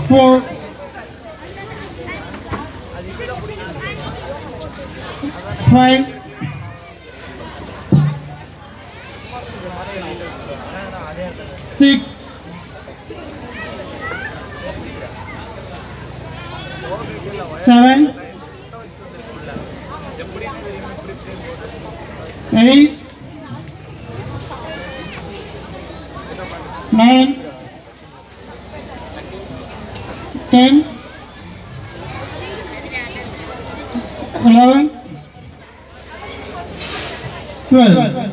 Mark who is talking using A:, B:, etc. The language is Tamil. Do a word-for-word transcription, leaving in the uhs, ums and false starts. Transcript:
A: four, five, six, seven, eight, nine, ten, eleven, twelve.